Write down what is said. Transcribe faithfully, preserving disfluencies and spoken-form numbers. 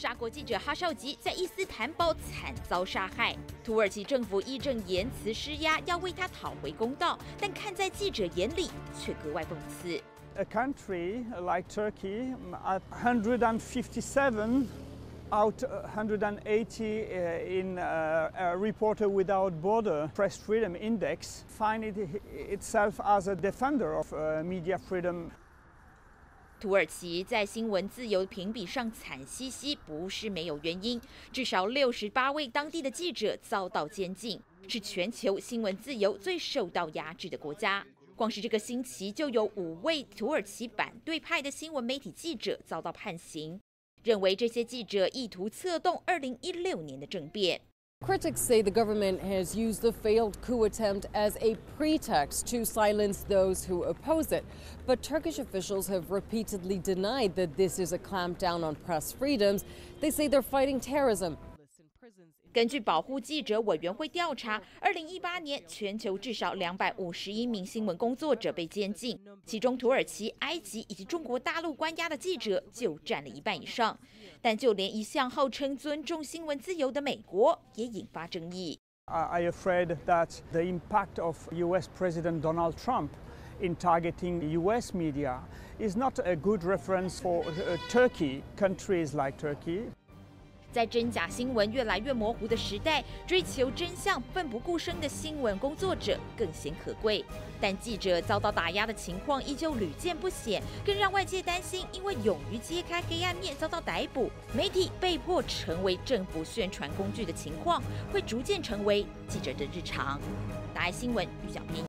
沙国记者哈绍吉在伊斯坦堡惨遭杀害，土耳其政府义正言辞施压，要为他讨回公道，但看在记者眼里却格外讽刺。 A country like Turkey, at one hundred fifty-seven out one hundred eighty in a Reporter Without Borders Press Freedom Index, find it itself as a defender of media freedom. 土耳其在新闻自由评比上惨兮兮，不是没有原因。至少六十八位当地的记者遭到监禁，是全球新闻自由最受到压制的国家。光是这个星期，就有五位土耳其反对派的新闻媒体记者遭到判刑，认为这些记者意图策动二零一六年的政变。 Critics say the government has used the failed coup attempt as a pretext to silence those who oppose it. But Turkish officials have repeatedly denied that this is a clampdown on press freedoms. They say they're fighting terrorism. 根据保护记者委员会调查，二零一八年全球至少两百五十一名新闻工作者被监禁，其中土耳其、埃及以及中国大陆关押的记者就占了一半以上。但就连一向号称尊重新闻自由的美国，也引发争议。 I'm afraid that the impact of U S President Donald Trump in targeting U S media is not a good reference for Turkey, countries like Turkey. 在真假新闻越来越模糊的时代，追求真相、奋不顾身的新闻工作者更显可贵。但记者遭到打压的情况依旧屡见不鲜，更让外界担心，因为勇于揭开黑暗面遭到逮捕，媒体被迫成为政府宣传工具的情况，会逐渐成为记者的日常。大爱新闻，于小平。